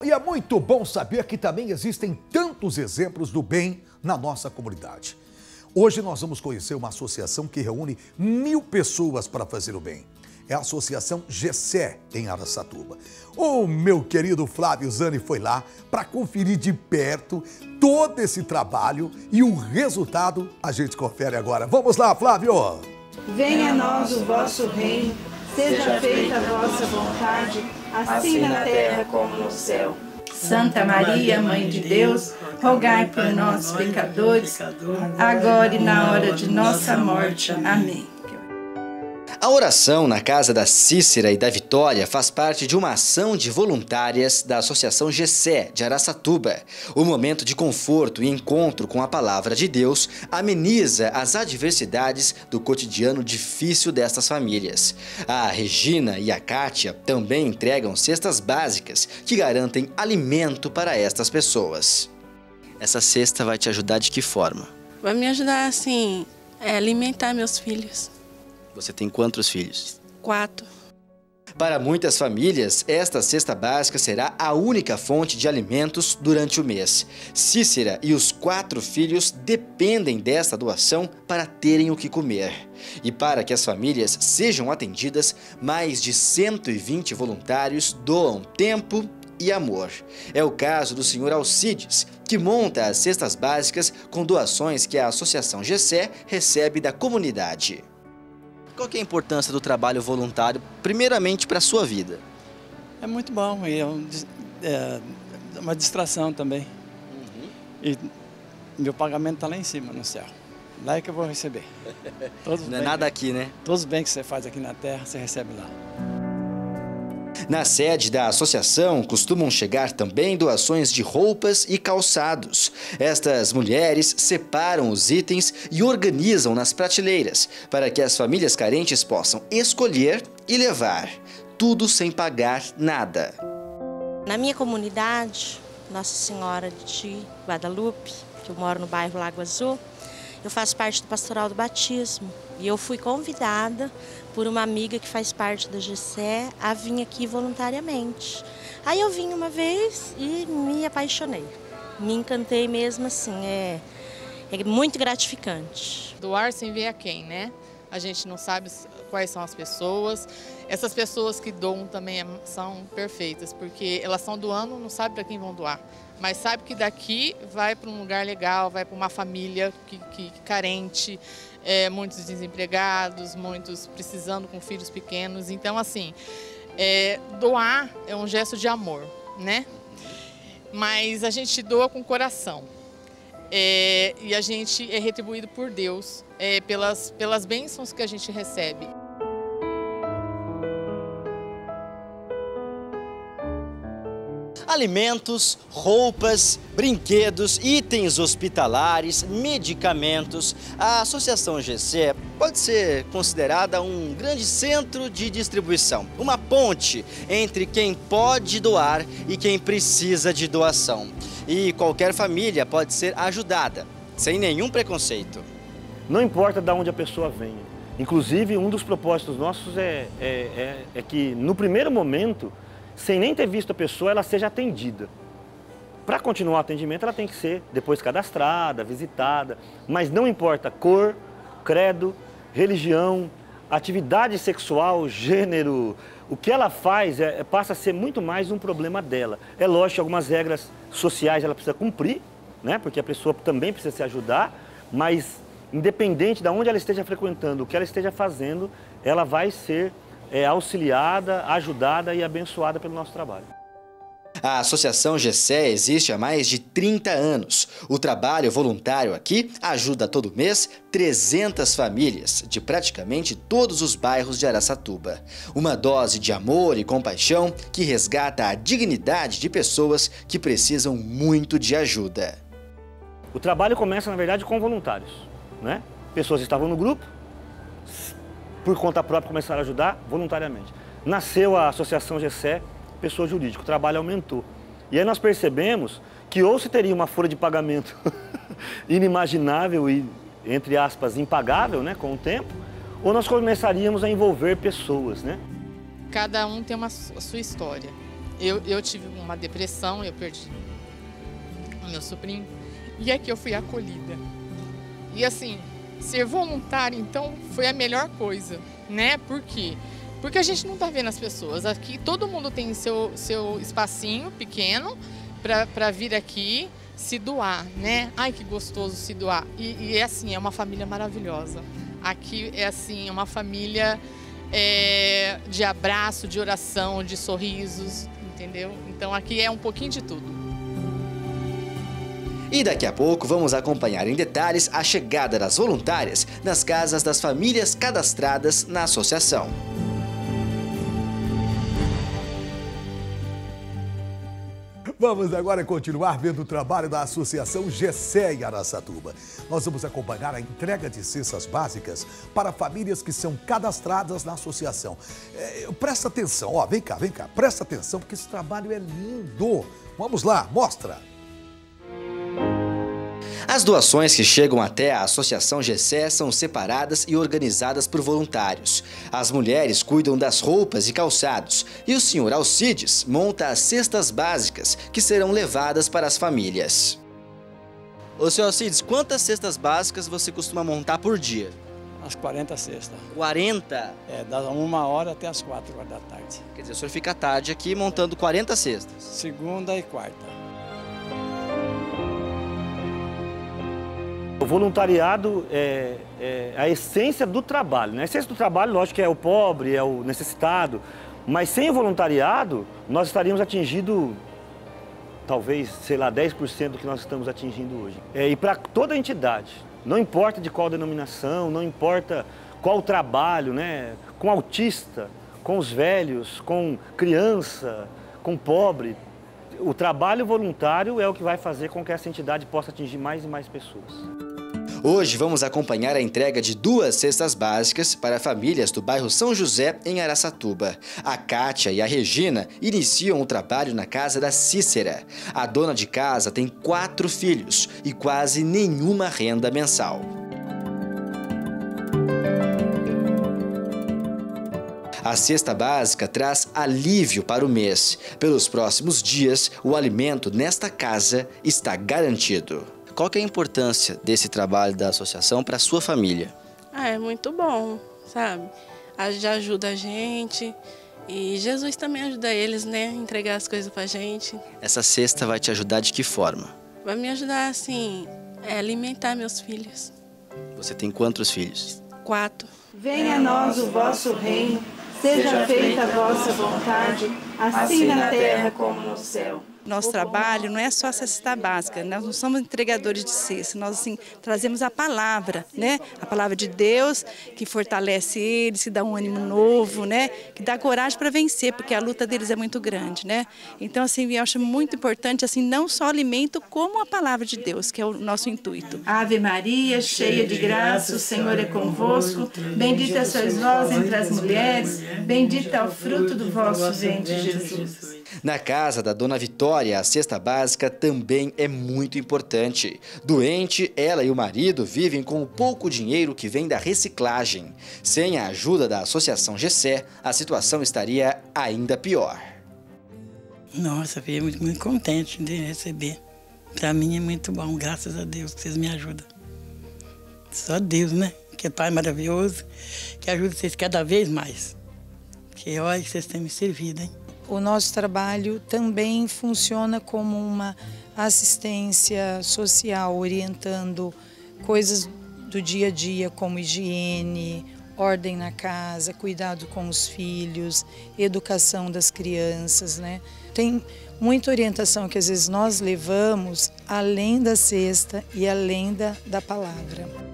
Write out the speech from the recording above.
E é muito bom saber que também existem tantos exemplos do bem na nossa comunidade. Hoje nós vamos conhecer uma associação que reúne 1000 pessoas para fazer o bem. É a Associação GCE, em Araçatuba. O meu querido Flávio Zani foi lá para conferir de perto todo esse trabalho e o resultado a gente confere agora. Vamos lá, Flávio! Venha a nós o vosso reino, seja feita a vossa vontade, assim na terra como no céu. Santa Maria, Mãe de Deus, rogai por nós, pecadores, agora e na hora de nossa morte. Amém. A oração na casa da Cícera e da Vitória faz parte de uma ação de voluntárias da Associação GCE de Araçatuba. O momento de conforto e encontro com a palavra de Deus ameniza as adversidades do cotidiano difícil destas famílias. A Regina e a Kátia também entregam cestas básicas que garantem alimento para estas pessoas. Essa cesta vai te ajudar de que forma? Vai me ajudar, assim, a alimentar meus filhos. Você tem quantos filhos? 4. Para muitas famílias, esta cesta básica será a única fonte de alimentos durante o mês. Cícera e os 4 filhos dependem desta doação para terem o que comer. E para que as famílias sejam atendidas, mais de 120 voluntários doam tempo e amor. É o caso do senhor Alcides, que monta as cestas básicas com doações que a Associação GCE recebe da comunidade. Qual que é a importância do trabalho voluntário, primeiramente para a sua vida? É muito bom e é uma distração também. E meu pagamento está lá em cima, no céu. Lá é que eu vou receber. Não é nada aqui, né? Todos os bens que você faz aqui na terra, você recebe lá. Na sede da associação costumam chegar também doações de roupas e calçados. Estas mulheres separam os itens e organizam nas prateleiras para que as famílias carentes possam escolher e levar, tudo sem pagar nada. Na minha comunidade, Nossa Senhora de Guadalupe, que eu moro no bairro Lago Azul, eu faço parte do Pastoral do Batismo e eu fui convidada por uma amiga que faz parte da GCE a vir aqui voluntariamente. Aí eu vim uma vez e me apaixonei, me encantei mesmo assim, é muito gratificante. Doar sem ver a quem, né? A gente não sabe quais são as pessoas. Essas pessoas que doam também são perfeitas, porque elas estão doando, não sabe para quem vão doar. Mas sabe que daqui vai para um lugar legal, vai para uma família que carente, muitos desempregados, muitos precisando com filhos pequenos. Então, assim, doar é um gesto de amor, né? Mas a gente doa com coração. E a gente é retribuído por Deus pelas bênçãos que a gente recebe. Alimentos, roupas, brinquedos, itens hospitalares, medicamentos. A Associação GCE pode ser considerada um grande centro de distribuição, uma ponte entre quem pode doar e quem precisa de doação. E qualquer família pode ser ajudada, sem nenhum preconceito. Não importa de onde a pessoa venha. Inclusive, um dos propósitos nossos é que, no primeiro momento, sem nem ter visto a pessoa, ela seja atendida. Para continuar o atendimento, ela tem que ser depois cadastrada, visitada, mas não importa cor, credo, religião, atividade sexual, gênero, o que ela faz passa a ser muito mais um problema dela. É lógico que algumas regras sociais ela precisa cumprir, né? Porque a pessoa também precisa se ajudar, mas independente de onde ela esteja frequentando, o que ela esteja fazendo, ela vai ser auxiliada, ajudada e abençoada pelo nosso trabalho. A Associação GCE existe há mais de 30 anos. O trabalho voluntário aqui ajuda todo mês 300 famílias de praticamente todos os bairros de Araçatuba. Uma dose de amor e compaixão que resgata a dignidade de pessoas que precisam muito de ajuda. O trabalho começa, na verdade, com voluntários, né? Pessoas estavam no grupo, por conta própria começaram a ajudar voluntariamente. Nasceu a Associação GCE, pessoa jurídica, o trabalho aumentou. E aí nós percebemos que ou se teria uma folha de pagamento inimaginável e, entre aspas, impagável, né, com o tempo, ou nós começaríamos a envolver pessoas, né? Cada um tem a sua história. eu tive uma depressão, eu perdi o meu sobrinho, e aqui eu fui acolhida. E assim, ser voluntária, então, foi a melhor coisa, né? Por quê? Porque a gente não tá vendo as pessoas. Aqui todo mundo tem seu espacinho pequeno para vir aqui se doar, né? Ai, que gostoso se doar. E é assim, é uma família maravilhosa. Aqui é assim, uma família de abraço, de oração, de sorrisos, entendeu? Então aqui é um pouquinho de tudo. E daqui a pouco vamos acompanhar em detalhes a chegada das voluntárias nas casas das famílias cadastradas na associação. Vamos agora continuar vendo o trabalho da Associação GESÉ em Araçatuba. Nós vamos acompanhar a entrega de cestas básicas para famílias que são cadastradas na associação. Presta atenção, ó, vem cá, presta atenção porque esse trabalho é lindo. Vamos lá, mostra! As doações que chegam até a Associação GESÉ são separadas e organizadas por voluntários. As mulheres cuidam das roupas e calçados e o senhor Alcides monta as cestas básicas que serão levadas para as famílias. Ô senhor Alcides, quantas cestas básicas você costuma montar por dia? As 40 cestas. 40? Da 1h até as 4h da tarde. Quer dizer, o senhor fica à tarde aqui montando 40 cestas? Segunda e quarta. O voluntariado é a essência do trabalho, né? A essência do trabalho, lógico, é o pobre, é o necessitado, mas sem o voluntariado, nós estaríamos atingindo, talvez, sei lá, 10% do que nós estamos atingindo hoje. E para toda a entidade, não importa de qual denominação, não importa qual trabalho, né? Com autista, com os velhos, com criança, com pobre, o trabalho voluntário é o que vai fazer com que essa entidade possa atingir mais e mais pessoas. Hoje vamos acompanhar a entrega de 2 cestas básicas para famílias do bairro São José, em Araçatuba. A Kátia e a Regina iniciam o trabalho na casa da Cícera. A dona de casa tem 4 filhos e quase nenhuma renda mensal. A cesta básica traz alívio para o mês. Pelos próximos dias, o alimento nesta casa está garantido. Qual que é a importância desse trabalho da associação para a sua família? É muito bom, sabe? Já ajuda a gente e Jesus também ajuda eles, né? Entregar as coisas pra gente. Essa cesta vai te ajudar de que forma? Vai me ajudar, assim, a alimentar meus filhos. Você tem quantos filhos? 4. Venha a nós o vosso reino, seja feita a vossa vontade, assim na terra como no céu. Nosso trabalho não é só a cesta básica, nós não somos entregadores de cesta, nós assim, trazemos a palavra, né? A palavra de Deus que fortalece eles, que dá um ânimo novo, né? Que dá coragem para vencer, porque a luta deles é muito grande, né? Então assim, eu acho muito importante assim, não só alimento, como a palavra de Deus, que é o nosso intuito. Ave Maria, cheia de graça, o Senhor é convosco, bendita sois vós entre as mulheres, bendito é o fruto do vosso ventre, Jesus. Na casa da dona Vitória, a cesta básica também é muito importante. Doente, ela e o marido vivem com o pouco dinheiro que vem da reciclagem. Sem a ajuda da Associação GESÉ, a situação estaria ainda pior. Nossa, eu fiquei muito contente de receber. Para mim é muito bom, graças a Deus que vocês me ajudam. Só Deus, né? Que é Pai maravilhoso, que ajuda vocês cada vez mais. Que olha que vocês têm me servido, hein? O nosso trabalho também funciona como uma assistência social, orientando coisas do dia a dia, como higiene, ordem na casa, cuidado com os filhos, educação das crianças, né? Tem muita orientação que às vezes nós levamos além da cesta e além da palavra.